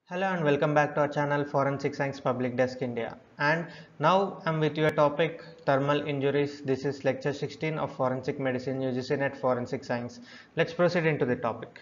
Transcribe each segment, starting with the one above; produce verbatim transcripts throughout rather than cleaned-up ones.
Hello and welcome back to our channel Forensic Science Public Desk India. And now I'm with you a topic thermal injuries. This is lecture sixteen of Forensic Medicine U G C NET Forensic Science. Let's proceed into the topic.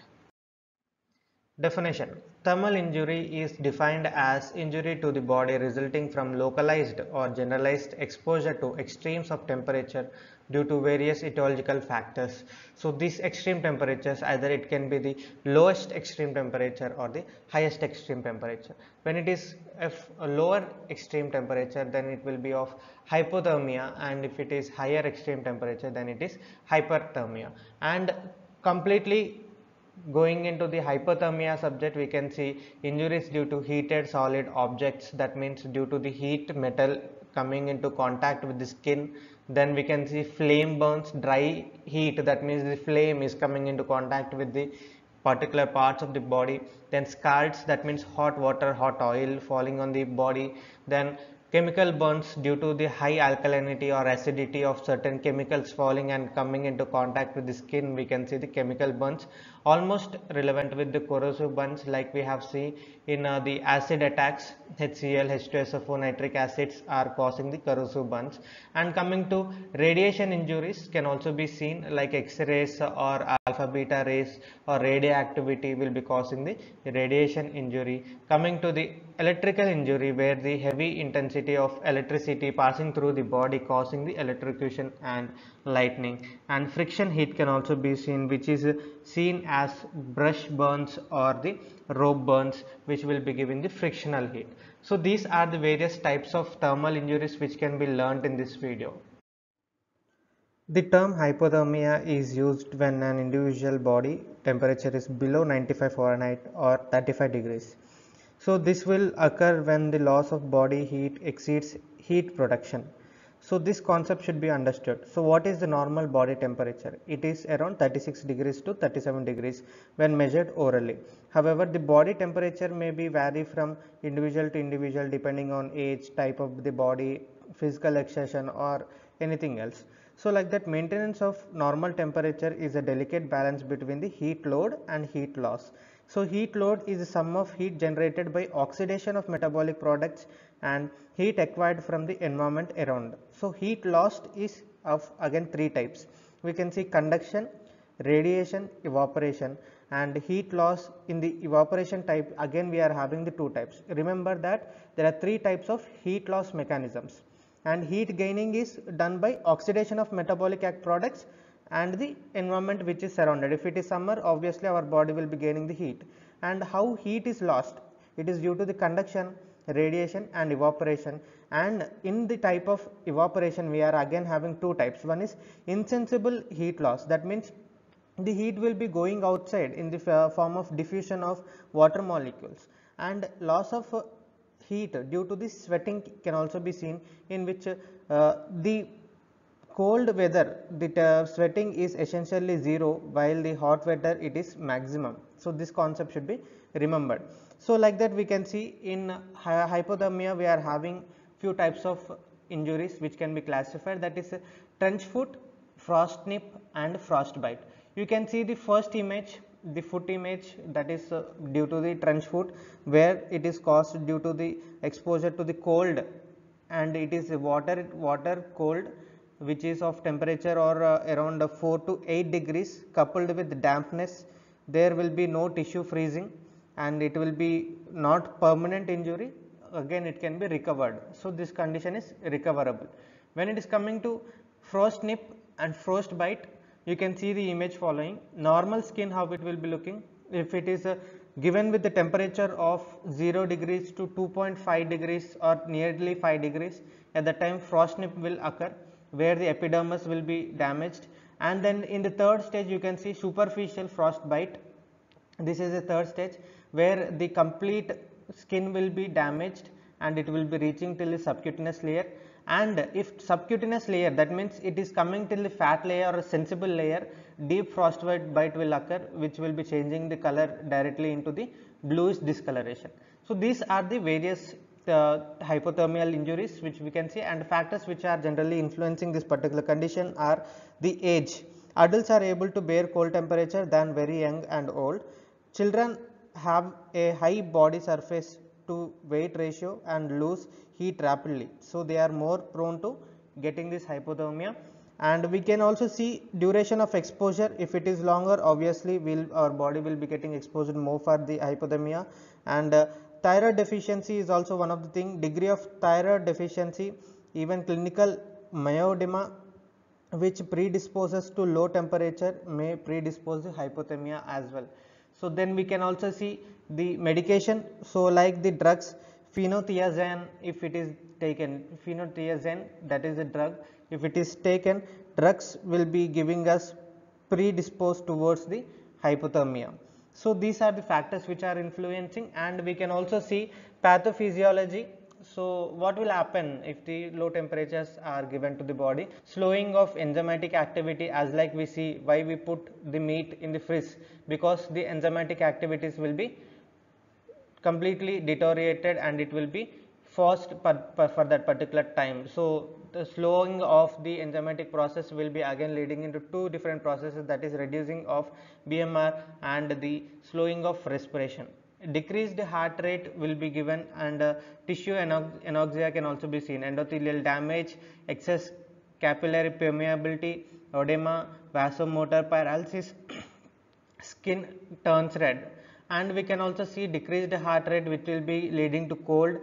Definition. Thermal injury is defined as injury to the body resulting from localized or generalized exposure to extremes of temperature due to various etiological factors. So these extreme temperatures, either it can be the lowest extreme temperature or the highest extreme temperature. When it is if a lower extreme temperature, then it will be of hypothermia, and if it is higher extreme temperature, then it is hyperthermia. And completely going into the hypothermia subject, we can see injuries due to heated solid objects, that means due to the heat metal coming into contact with the skin. Then we can see flame burns, dry heat, that means the flame is coming into contact with the particular parts of the body. Then scalds, that means hot water, hot oil falling on the body. Then chemical burns due to the high alkalinity or acidity of certain chemicals falling and coming into contact with the skin, we can see the chemical burns. Almost relevant with the corrosive burns, like we have seen in uh, the acid attacks, H C l, H two S O four, nitric acids are causing the corrosive burns. And coming to radiation injuries can also be seen, like X-rays or alpha beta rays or radioactivity will be causing the radiation injury. Coming to the electrical injury, where the heavy intensity of electricity passing through the body causing the electrocution and lightning. And friction heat can also be seen, which is seen as brush burns or the rope burns, which will be giving the frictional heat. So these are the various types of thermal injuries which can be learnt in this video. The term hypothermia is used when an individual body temperature is below ninety-five Fahrenheit or thirty-five degrees. So this will occur when the loss of body heat exceeds heat production. So this concept should be understood. So what is the normal body temperature? It is around thirty-six degrees to thirty-seven degrees when measured orally. However, the body temperature may be vary from individual to individual depending on age, type of the body, physical exertion or anything else. So like that, maintenance of normal temperature is a delicate balance between the heat load and heat loss. So heat load is the sum of heat generated by oxidation of metabolic products and heat acquired from the environment around. So heat lost is of again three types. We can see conduction, radiation, evaporation. And heat loss in the evaporation type, again we are having the two types. Remember that there are three types of heat loss mechanisms. And heat gaining is done by oxidation of metabolic products and the environment which is surrounded. If it is summer, obviously our body will be gaining the heat. And how heat is lost? It is due to the conduction, radiation and evaporation. And in the type of evaporation, we are again having two types. One is insensible heat loss, that means the heat will be going outside in the form of diffusion of water molecules. And loss of uh, heat due to the sweating can also be seen, in which uh, the cold weather the uh, sweating is essentially zero, while the hot weather it is maximum. So this concept should be remembered. So like that, we can see in hypothermia we are having few types of injuries which can be classified, that is trench foot, frost nip and frostbite. You can see the first image, the foot image, that is uh, due to the trench foot, where it is caused due to the exposure to the cold, and it is water water cold which is of temperature or uh, around uh, four to eight degrees coupled with dampness. There will be no tissue freezing and it will be not permanent injury. Again it can be recovered. So this condition is recoverable. When it is coming to frost nip and frostbite, you can see the image following. Normal skin, how it will be looking, if it is uh, given with the temperature of zero degrees to two point five degrees or nearly five degrees, at the time frost nip will occur, where the epidermis will be damaged. And then in the third stage, you can see superficial frostbite. This is the third stage, where the complete skin will be damaged and it will be reaching till the subcutaneous layer. And if subcutaneous layer, that means it is coming till the fat layer or a sensible layer, deep frostbite will occur, which will be changing the color directly into the bluish discoloration. So these are the various uh, hypothermial injuries which we can see, and factors which are generally influencing this particular condition are the age. Adults are able to bear cold temperature than very young and old. Children have a high body surface to weight ratio and lose heat rapidly. So they are more prone to getting this hypothermia. And we can also see duration of exposure. If it is longer, obviously will our body will be getting exposed more for the hypothermia. And uh, thyroid deficiency is also one of the thing. Degree of thyroid deficiency, even clinical myodema which predisposes to low temperature may predispose to hypothermia as well. So then we can also see the medication. So like the drugs, phenothiazine, if it is taken, phenothiazine, that is a drug, if it is taken, drugs will be giving us predisposed towards the hypothermia. So these are the factors which are influencing. And we can also see pathophysiology. So what will happen if the low temperatures are given to the body? Slowing of enzymatic activity, as like we see why we put the meat in the fridge, because the enzymatic activities will be completely deteriorated and it will be forced per, per, for that particular time. So the slowing of the enzymatic process will be again leading into two different processes, that is reducing of B M R and the slowing of respiration. Decreased heart rate will be given, and uh, tissue anoxia can also be seen. Endothelial damage, excess capillary permeability, edema, vasomotor paralysis, skin turns red. And we can also see decreased heart rate, which will be leading to cold,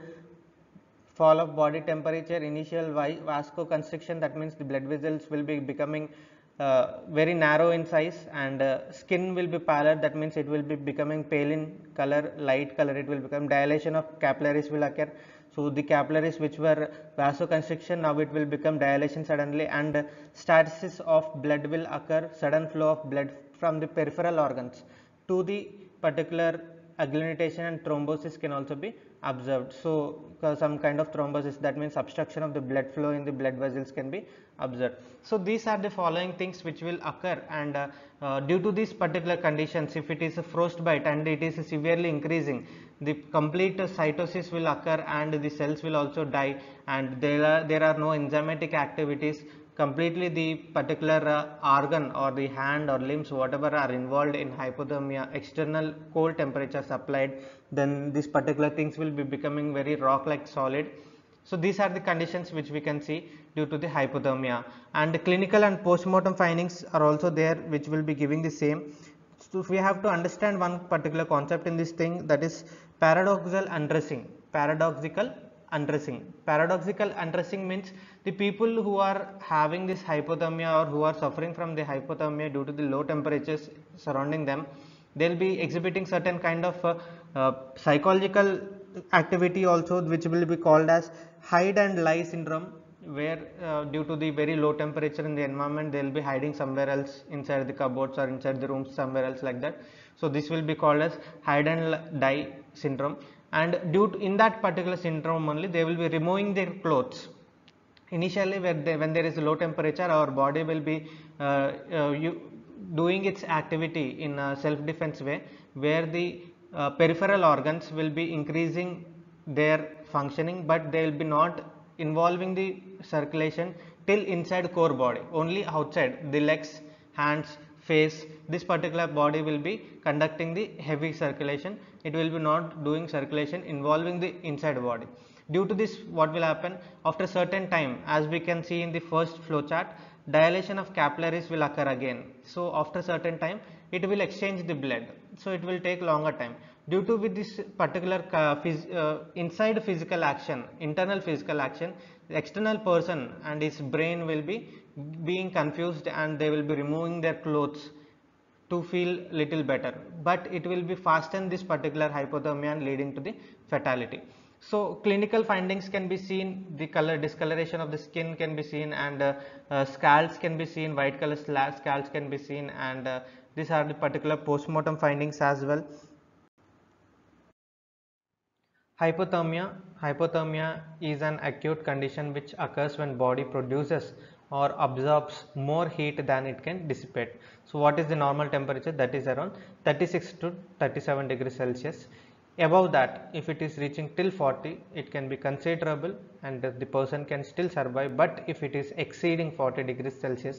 fall of body temperature, initial vasoconstriction, that means the blood vessels will be becoming uh, very narrow in size, and uh, skin will be pallor, that means it will be becoming pale in color, light color, it will become dilation of capillaries will occur. So the capillaries which were vasoconstriction, now it will become dilation suddenly, and uh, stasis of blood will occur, sudden flow of blood from the peripheral organs to the particular agglutination, and thrombosis can also be observed. So some kind of thrombosis, that means obstruction of the blood flow in the blood vessels, can be observed. So these are the following things which will occur, and uh, uh, due to these particular conditions, if it is a frostbite and it is severely increasing, the complete uh, cytosis will occur and the cells will also die, and there are there are no enzymatic activities. Completely the particular uh, organ or the hand or limbs, whatever are involved in hypothermia, external cold temperature supplied, then these particular things will be becoming very rock like solid. So these are the conditions which we can see due to the hypothermia, and the clinical and postmortem findings are also there, which will be giving the same. So if we have to understand one particular concept in this thing, that is paradoxical undressing. Paradoxical undressing. Paradoxical undressing means the people who are having this hypothermia or who are suffering from the hypothermia due to the low temperatures surrounding them, they will be exhibiting certain kind of uh, uh, psychological activity also, which will be called as hide and lie syndrome, where uh, due to the very low temperature in the environment, they will be hiding somewhere else inside the cupboards or inside the rooms, somewhere else like that. So this will be called as hide and die syndrome. And due to in that particular syndrome only, they will be removing their clothes. Initially when, they, when there is low temperature, our body will be uh, uh, you, doing its activity in a self defense way, where the uh, peripheral organs will be increasing their functioning, but they will be not involving the circulation till inside core body, only outside the legs, hands, face, this particular body will be conducting the heavy circulation. It will be not doing circulation involving the inside body. Due to this, what will happen after certain time, as we can see in the first flow chart, dilation of capillaries will occur again. So after certain time, it will exchange the blood, so it will take longer time. Due to with this particular uh, phys uh, inside physical action, internal physical action, the external person and his brain will be being confused, and they will be removing their clothes to feel little better, but it will be fasten this particular hypothermia and leading to the fatality. So clinical findings can be seen, the color discoloration of the skin can be seen, and uh, uh, scalds can be seen, white color scalds can be seen, and uh, these are the particular postmortem findings as well. Hypothermia. Hypothermia is an acute condition which occurs when body produces or absorbs more heat than it can dissipate. So what is the normal temperature? That is around thirty-six to thirty-seven degrees Celsius. Above that, if it is reaching till forty, it can be considerable and the person can still survive, but if it is exceeding forty degrees Celsius,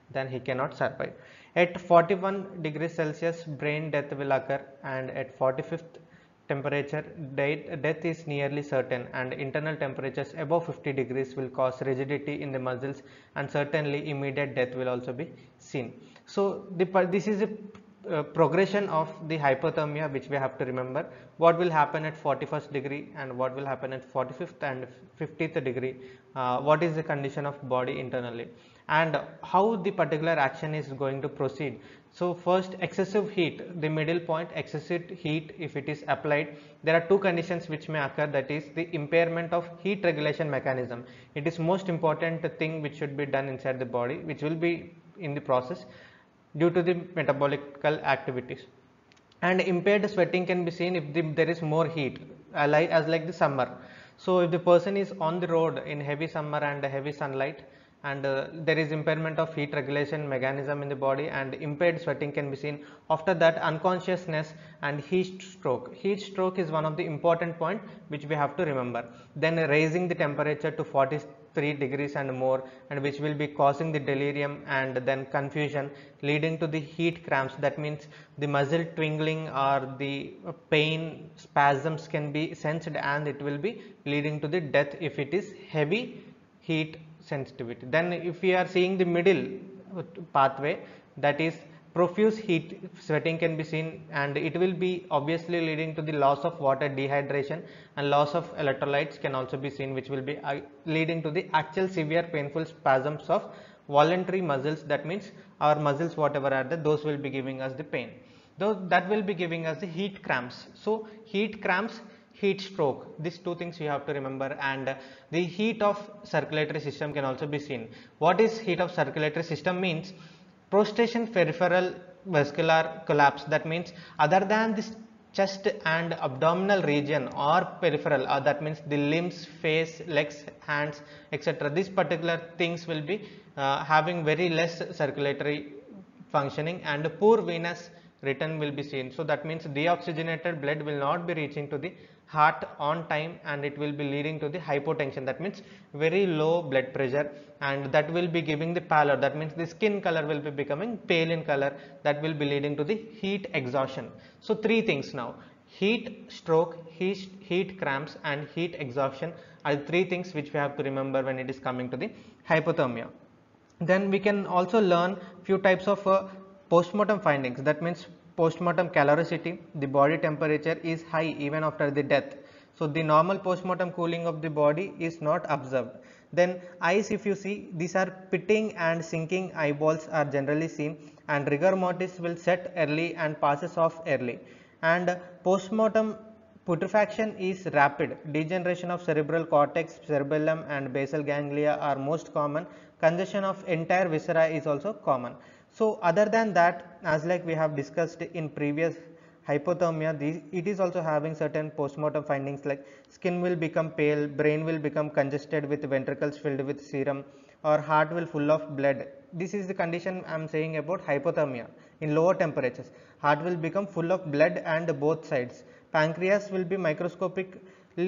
then he cannot survive. At forty-one degrees Celsius, brain death will occur, and at forty-fifth temperature, death is nearly certain, and internal temperatures above fifty degrees will cause rigidity in the muscles, and certainly immediate death will also be seen. So the, this is a uh, progression of the hypothermia which we have to remember. What will happen at forty-first degree and what will happen at forty-fifth and fiftieth degree, uh, what is the condition of body internally, and how the particular action is going to proceed. So first, excessive heat, the middle point, excessive heat if it is applied, there are two conditions which may occur, that is the impairment of heat regulation mechanism. It is most important thing which should be done inside the body, which will be in the process due to the metabolical activities. And impaired sweating can be seen if the, there is more heat, uh, like, as like the summer. So if the person is on the road in heavy summer and heavy sunlight, and uh, there is impairment of heat regulation mechanism in the body, and impaired sweating can be seen. After that, unconsciousness and heat stroke. Heat stroke is one of the important point which we have to remember. Then raising the temperature to forty-three degrees and more, and which will be causing the delirium and then confusion, leading to the heat cramps. That means the muscle twingling or the pain spasms can be sensed, and it will be leading to the death if it is heavy heat sensitivity. Then if we are seeing the middle pathway, that is profuse heat sweating can be seen, and it will be obviously leading to the loss of water, dehydration, and loss of electrolytes can also be seen, which will be uh, leading to the actual severe painful spasms of voluntary muscles. That means our muscles whatever are there, those will be giving us the pain, though that will be giving us the heat cramps. So heat cramps, heat stroke, these two things you have to remember. And the heat of circulatory system can also be seen. What is heat of circulatory system means? Prostration peripheral vascular collapse. That means other than this chest and abdominal region or peripheral, uh, that means the limbs, face, legs, hands, etc., these particular things will be uh, having very less circulatory functioning, and poor venous return will be seen. So that means deoxygenated blood will not be reaching to the heart on time, and it will be leading to the hypotension. That means very low blood pressure, and that will be giving the pallor. That means the skin color will be becoming pale in color. That will be leading to the heat exhaustion. So three things now: heat stroke, heat, heat cramps, and heat exhaustion are the three things which we have to remember when it is coming to the hypothermia. Then we can also learn few types of uh, postmortem findings. That means postmortem caloricity, the body temperature is high even after the death. So the normal postmortem cooling of the body is not observed. Then eyes, if you see, these are pitting and sinking eyeballs are generally seen, and rigor mortis will set early and passes off early. And postmortem putrefaction is rapid. Degeneration of cerebral cortex, cerebellum, and basal ganglia are most common. Congestion of entire viscera is also common. So other than that, as like we have discussed in previous hypothermia, these, it is also having certain postmortem findings like skin will become pale, brain will become congested with ventricles filled with serum, or heart will full of blood. This is the condition I am saying about hypothermia in lower temperatures. Heart will become full of blood and both sides. Pancreas will be microscopic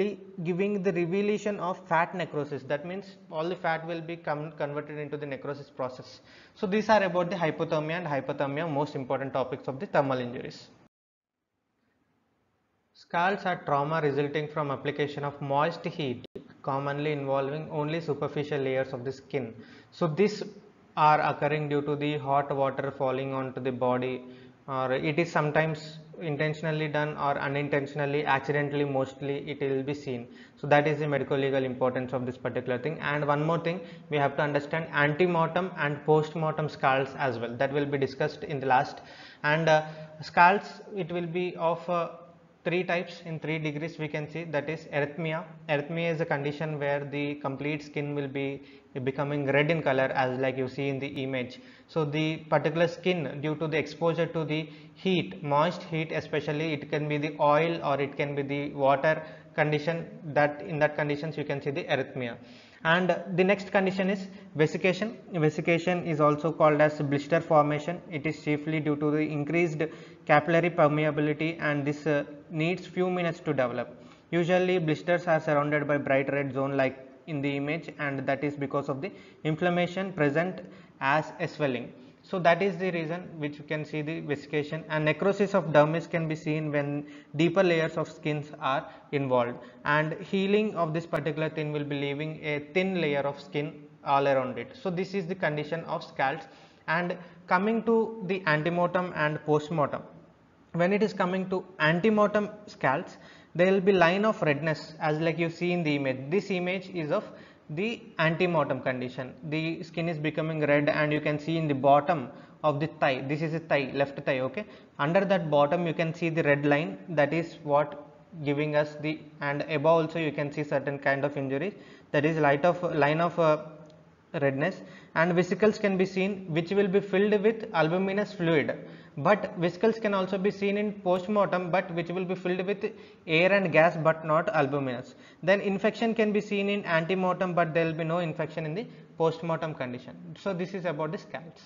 giving the revelation of fat necrosis. That means all the fat will be converted into the necrosis process. So these are about the hypothermia and hypothermia, most important topics of the thermal injuries. Scalds are trauma resulting from application of moist heat, commonly involving only superficial layers of the skin. So these are occurring due to the hot water falling onto the body, or it is sometimes intentionally done or unintentionally, accidentally, mostly it will be seen. So that is the medical legal importance of this particular thing. And one more thing, we have to understand antemortem and post-mortem scalds as well. That will be discussed in the last. And uh, scalds, it will be of uh, three types in three degrees we can see. That is erythema. Erythema is a condition where the complete skin will be becoming red in color, as like you see in the image. So the particular skin, due to the exposure to the heat, moist heat especially, it can be the oil or it can be the water condition, that in that conditions you can see the erythema. And the next condition is vesication. Vesication is also called as blister formation. It is chiefly due to the increased capillary permeability, and this uh, needs few minutes to develop. Usually blisters are surrounded by bright red zone like in the image, and that is because of the inflammation present as a swelling. So that is the reason which you can see the vesication, and necrosis of dermis can be seen when deeper layers of skins are involved, and healing of this particular thing will be leaving a thin layer of skin all around it. So this is the condition of scalds. And coming to the antemortem and postmortem, when it is coming to antemortem scalds, there will be line of redness as like you see in the image. This image is of the antemortem condition. The skin is becoming red, and you can see in the bottom of the thigh, this is a thigh, left thigh, okay, under that bottom you can see the red line, that is what giving us the, and above also you can see certain kind of injuries, that is light of line of uh, redness. And vesicles can be seen which will be filled with albuminous fluid, but vesicles can also be seen in postmortem, but which will be filled with air and gas but not albuminous. Then infection can be seen in antemortem, but there will be no infection in the postmortem condition. So this is about the scalds.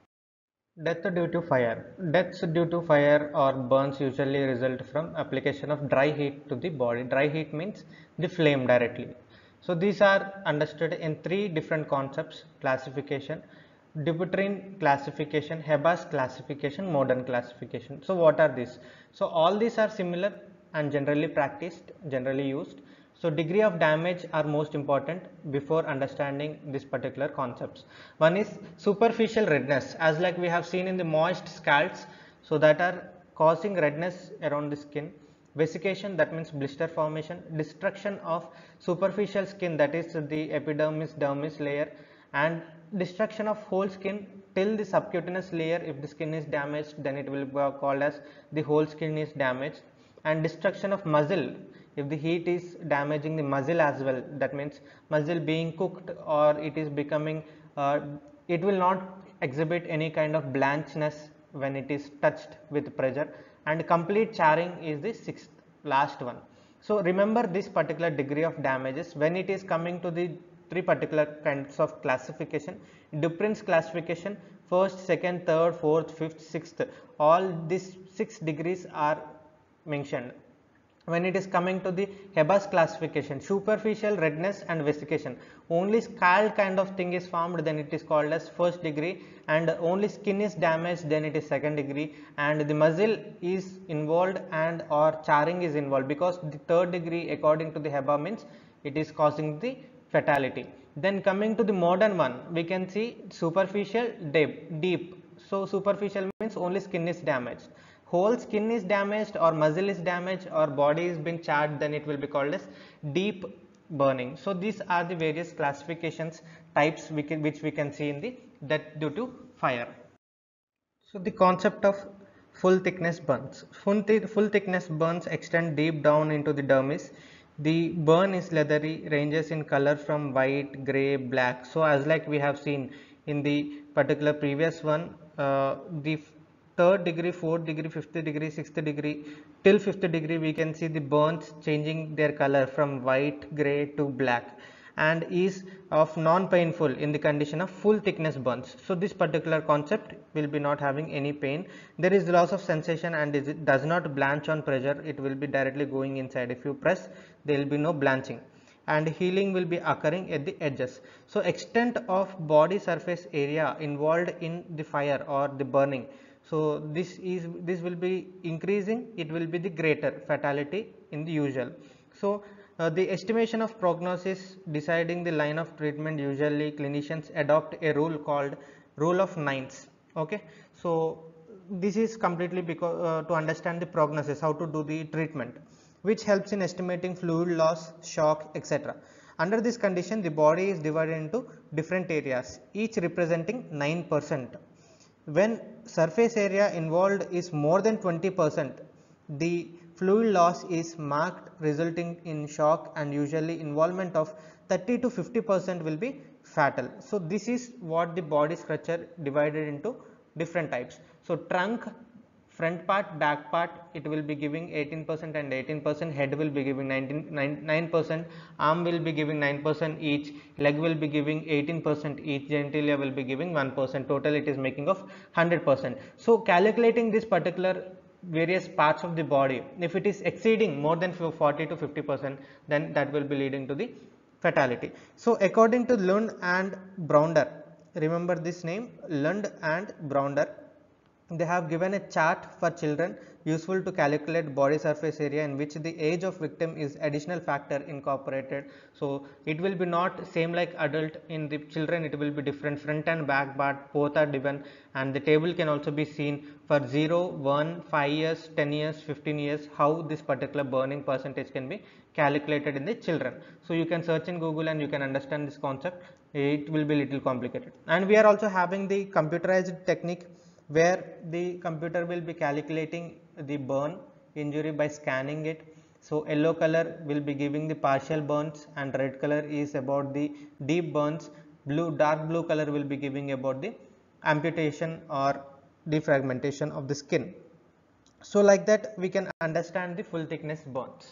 Death due to fire. Deaths due to fire or burns usually result from application of dry heat to the body. Dry heat means the flame directly. So these are understood in three different concepts: classification, Dupuytren classification, Hebba's classification, modern classification. So what are these? So all these are similar and generally practiced, generally used. So degree of damage are most important before understanding this particular concepts. One is superficial redness, as like we have seen in the moist scalds, so that are causing redness around the skin. Vesication, that means blister formation. Destruction of superficial skin, that is the epidermis, dermis layer, and destruction of whole skin till the subcutaneous layer. If the skin is damaged, then it will be called as the whole skin is damaged. And destruction of muscle, if the heat is damaging the muscle as well, that means muscle being cooked, or it is becoming uh, it will not exhibit any kind of blanchness when it is touched with pressure. And complete charring is the sixth, last one. So remember this particular degree of damages when it is coming to the three particular kinds of classification. Dupuytren's classification, first, second, third, fourth, fifth, sixth, all these six degrees are mentioned. When it is coming to the Hebba's classification, superficial redness and vesication, only scald kind of thing is formed, then it is called as first degree, and only skin is damaged, then it is second degree, and the muscle is involved and or charring is involved, because the third degree according to the Hebba means it is causing the fatality. Then coming to the modern one, we can see superficial, deep, deep. So superficial means only skin is damaged. Whole skin is damaged or muscle is damaged or body is being charred, then it will be called as deep burning. So these are the various classifications types we can, which we can see in the death due to fire. So the concept of full thickness burns. Full, th full thickness burns extend deep down into the dermis. The burn is leathery, ranges in color from white, grey, black. So as like we have seen in the particular previous one, uh, the third degree, fourth degree, fifth degree, sixth degree, till fifth degree we can see the burns changing their color from white, grey to black, and is of non-painful in the condition of full thickness burns. So this particular concept will be not having any pain. There is loss of sensation and it does not blanch on pressure. It will be directly going inside. If you press, there will be no blanching, and healing will be occurring at the edges. So extent of body surface area involved in the fire or the burning, so this is this will be increasing, it will be the greater fatality in the usual. So uh, the estimation of prognosis deciding the line of treatment, usually clinicians adopt a rule called rule of nines. Okay, so this is completely because uh, to understand the prognosis, how to do the treatment, which helps in estimating fluid loss, shock, et cetera. Under this condition, the body is divided into different areas, each representing nine percent. When surface area involved is more than twenty percent, the fluid loss is marked, resulting in shock, and usually involvement of thirty to fifty percent will be fatal. So this is what the body structure divided into different types. So trunk, front part, back part, it will be giving eighteen percent and eighteen percent, head will be giving nine percent, arm will be giving nine percent each, leg will be giving eighteen percent each, genitalia will be giving one percent, total it is making of one hundred percent. So calculating this particular various parts of the body, if it is exceeding more than forty to fifty percent, then that will be leading to the fatality. So according to Lund and Braunder, remember this name, Lund and Braunder. They have given a chart for children useful to calculate body surface area in which the age of victim is additional factor incorporated. So it will be not same like adult. In the children it will be different, front and back, but both are given, and the table can also be seen for zero, one, five years, ten years, fifteen years, how this particular burning percentage can be calculated in the children. So you can search in Google and you can understand this concept. It will be little complicated. And we are also having the computerized technique where the computer will be calculating the burn injury by scanning it. So yellow color will be giving the partial burns and red color is about the deep burns. Blue, dark blue color will be giving about the amputation or defragmentation of the skin. So like that we can understand the full thickness burns.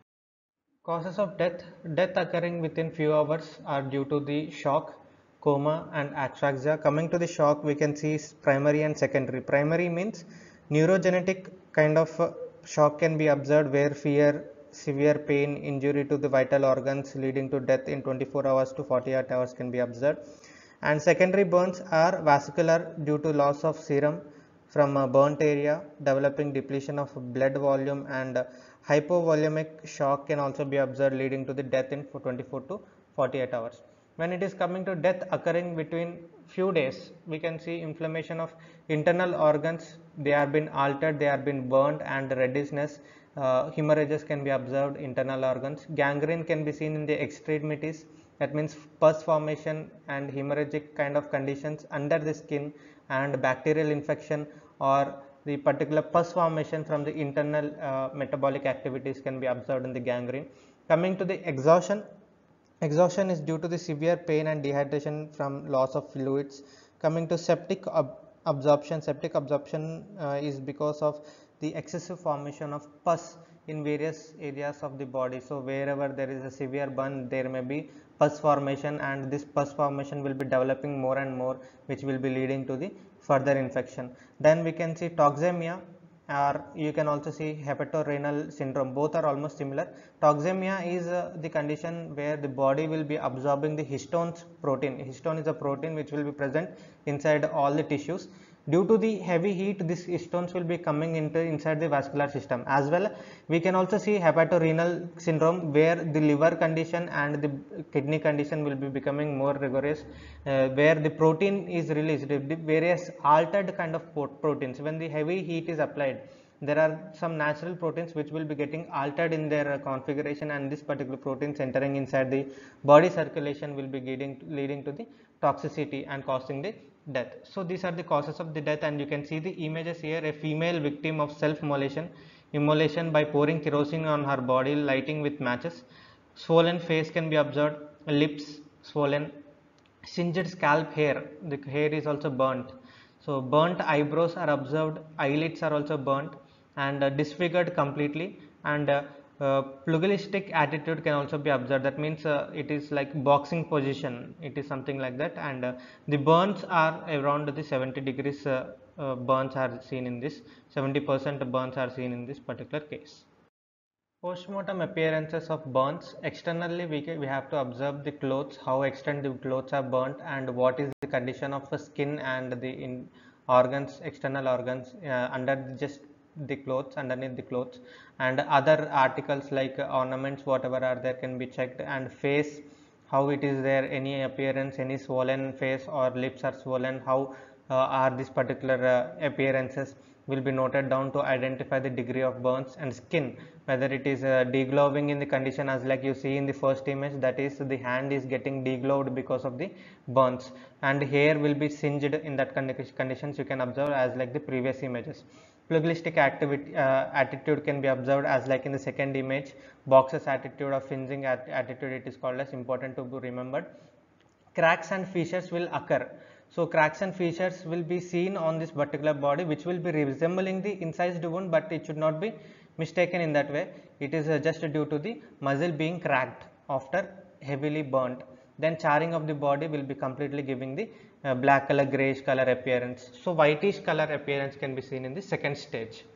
Causes of death. Death occurring within few hours are due to the shock, coma and ataxia. Coming to the shock, we can see primary and secondary. Primary means neurogenetic kind of uh, shock can be observed where fear, severe pain, injury to the vital organs leading to death in twenty-four hours to forty-eight hours can be observed. And secondary burns are vascular due to loss of serum from a burnt area, developing depletion of blood volume, and uh, hypovolemic shock can also be observed leading to the death in twenty-four to forty-eight hours. When it is coming to death occurring between few days, we can see inflammation of internal organs. They are been altered, they are been burnt, and reddish, uh, hemorrhages can be observed internal organs. Gangrene can be seen in the extremities. That means pus formation and hemorrhagic kind of conditions under the skin, and bacterial infection or the particular pus formation from the internal uh, metabolic activities can be observed in the gangrene. Coming to the exhaustion, exhaustion is due to the severe pain and dehydration from loss of fluids. Coming to septic ab absorption, septic absorption uh, is because of the excessive formation of pus in various areas of the body. So wherever there is a severe burn, there may be pus formation, and this pus formation will be developing more and more, which will be leading to the further infection. Then we can see toxemia, or you can also see hepatorenal syndrome. Both are almost similar. Toxemia is uh, the condition where the body will be absorbing the histones protein. Histone is a protein which will be present inside all the tissues. Due to the heavy heat, these stones will be coming into inside the vascular system. As well, we can also see hepatorenal syndrome where the liver condition and the kidney condition will be becoming more rigorous, uh, where the protein is released, the various altered kind of proteins. When the heavy heat is applied, there are some natural proteins which will be getting altered in their uh, configuration, and this particular proteins entering inside the body circulation will be leading to, leading to the toxicity and causing the death. So these are the causes of the death, and you can see the images here. A female victim of self-immolation, immolation by pouring kerosene on her body, lighting with matches. Swollen face can be observed, lips swollen, singed scalp hair, the hair is also burnt. So burnt eyebrows are observed, eyelids are also burnt and uh, disfigured completely, and uh, uh, pugilistic attitude can also be observed. That means uh, it is like boxing position, it is something like that, and uh, the burns are around the seventy degrees uh, uh, burns are seen in this, seventy percent burns are seen in this particular case. Postmortem appearances of burns. Externally, we, we have to observe the clothes, how extent the clothes are burnt, and what is the condition of the skin and the in organs, external organs uh, under the, just the clothes, underneath the clothes, and other articles like uh, ornaments, whatever are there can be checked, and face, how it is there, any appearance, any swollen face or lips are swollen, how uh, are these particular uh, appearances will be noted down to identify the degree of burns. And skin, whether it is uh, degloving in the condition as like you see in the first image, that is the hand is getting degloved because of the burns, and hair will be singed in that conditions you can observe as like the previous images. Pugilistic activity uh, attitude can be observed as like in the second image. Boxer's attitude or fencing at attitude, it is called as, important to be remembered. Cracks and fissures will occur. So cracks and fissures will be seen on this particular body, which will be resembling the incised wound, but it should not be mistaken in that way. It is uh, just due to the muscle being cracked after heavily burnt. Then charring of the body will be completely giving the uh, black color, grayish color appearance. So whitish color appearance can be seen in the second stage.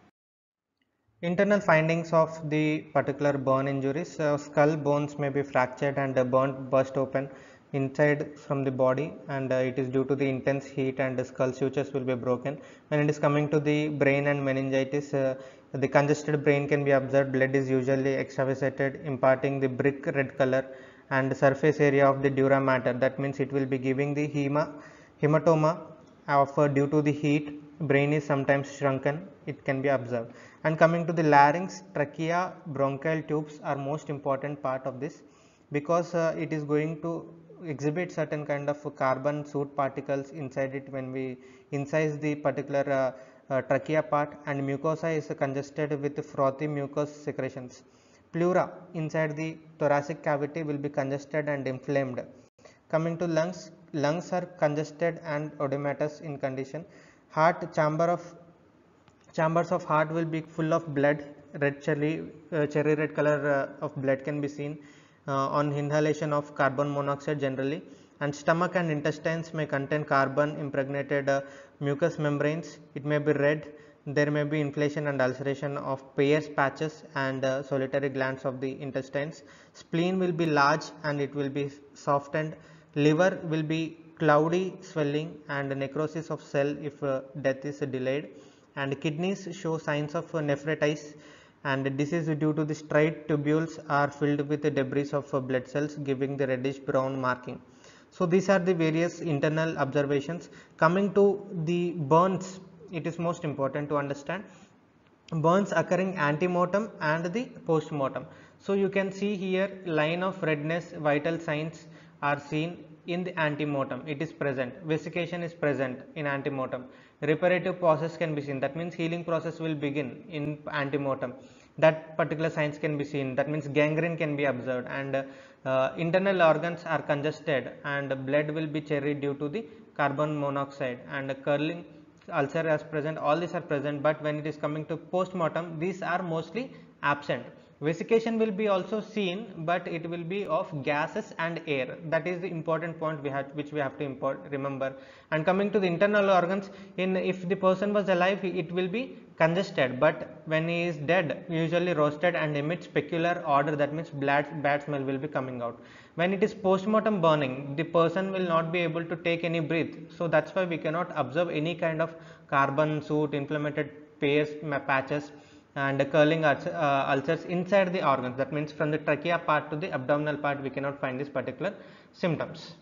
Internal findings of the particular burn injuries. Uh, skull bones may be fractured and uh, burnt burst open. inside from the body, and uh, it is due to the intense heat, and the skull sutures will be broken. When it is coming to the brain and meningitis, uh, the congested brain can be observed. Blood is usually extravasated, imparting the brick red color and the surface area of the dura mater. That means it will be giving the hema, hematoma of uh, due to the heat. Brain is sometimes shrunken, it can be observed. And coming to the larynx, trachea, bronchial tubes are most important part of this, because uh, it is going to exhibit certain kind of carbon soot particles inside it when we incise the particular uh, uh, trachea part, and mucosa is uh, congested with frothy mucous secretions. Pleura inside the thoracic cavity will be congested and inflamed. Coming to lungs, lungs are congested and oedematous in condition. Heart, chamber of chambers of heart will be full of blood. Red cherry, uh, cherry red color uh, of blood can be seen uh, on inhalation of carbon monoxide generally. And stomach and intestines may contain carbon impregnated uh, mucous membranes. It may be red. There may be inflammation and ulceration of Peyer's patches and uh, solitary glands of the intestines. Spleen will be large and it will be softened. Liver will be cloudy swelling and necrosis of cell if uh, death is delayed. And kidneys show signs of uh, nephritis, and this is due to the straight tubules are filled with the debris of uh, blood cells, giving the reddish brown marking. So these are the various internal observations. Coming to the burns, it is most important to understand burns occurring antemortem and the postmortem. So you can see here line of redness, vital signs are seen in the antemortem. It is present, vesication is present in antemortem, reparative process can be seen, that means healing process will begin in antemortem. That particular signs can be seen, that means gangrene can be observed, and uh, internal organs are congested and blood will be cherry due to the carbon monoxide, and curling ulcer as present. All these are present, but when it is coming to postmortem, these are mostly absent. Vesication will be also seen, but it will be of gases and air. That is the important point we have, which we have to import, remember. And coming to the internal organs, in if the person was alive, it will be congested, but when he is dead, usually roasted and emits peculiar odor. That means bad, bad smell will be coming out. When it is postmortem burning, the person will not be able to take any breath. So that's why we cannot observe any kind of carbon soot, inflamed Peyer's patches, and curling uh, ulcers inside the organs. That means from the trachea part to the abdominal part we cannot find these particular symptoms.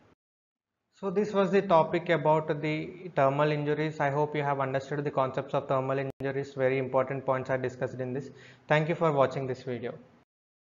So this was the topic about the thermal injuries. I hope you have understood the concepts of thermal injuries. Very important points are discussed in this. Thank you for watching this video.